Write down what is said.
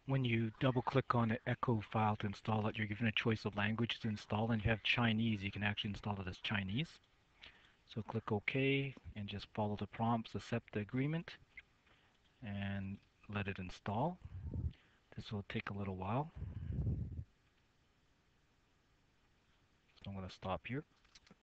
When you double click on the Echo file to install it, you're given a choice of language to install, and if you have Chinese, you can actually install it as Chinese. So click OK and just follow the prompts, accept the agreement, and let it install. This will take a little while. So I'm going to stop here.